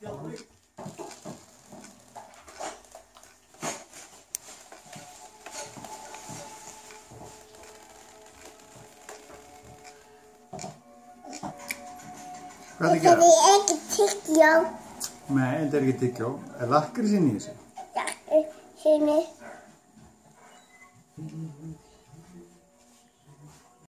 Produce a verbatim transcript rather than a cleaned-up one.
Hvað er það að gera? Þetta er ekki tyggjó. Nei, þetta er ekki tyggjó. Er lakkrís inn í þessu? Lakkrís inn í.